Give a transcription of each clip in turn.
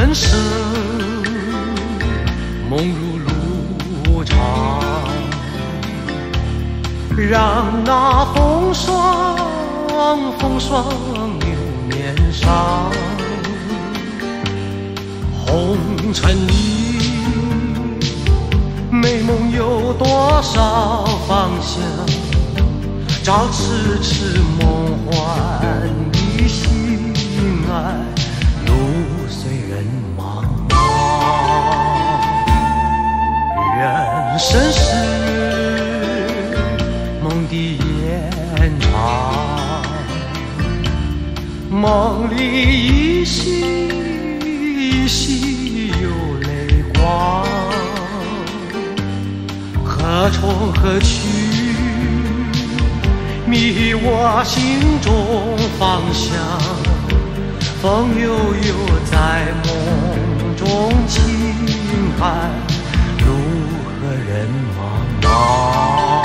人生梦如路长，让那风霜留面上。红尘里美梦有多少方向，照痴痴梦幻的心爱，路随人茫茫。人生是梦的延长，梦里依稀有泪光，何从何去，迷我心中方向。风悠悠在梦中轻喊，路和人茫茫。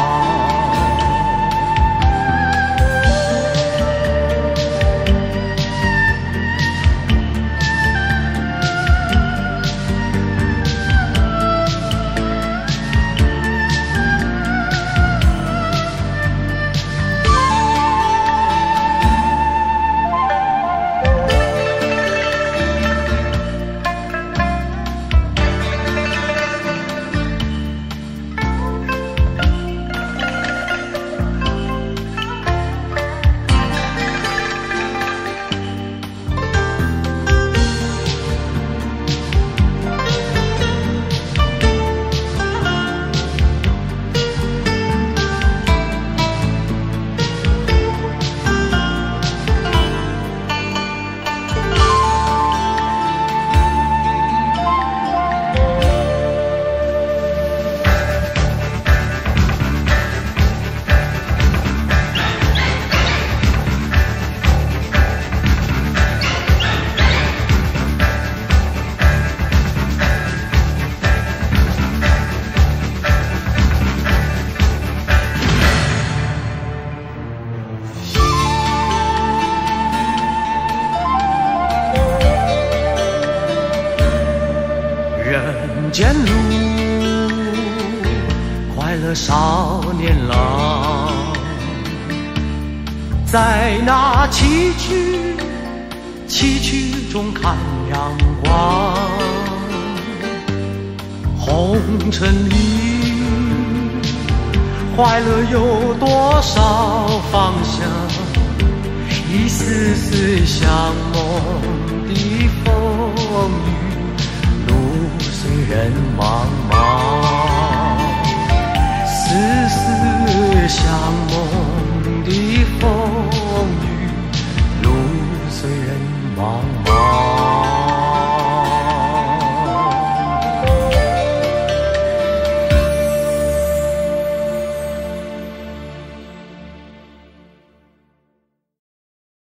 见路快乐少年郎，在那崎岖中看阳光。红尘里快乐有多少方向，一丝丝像梦的风雨，路随人茫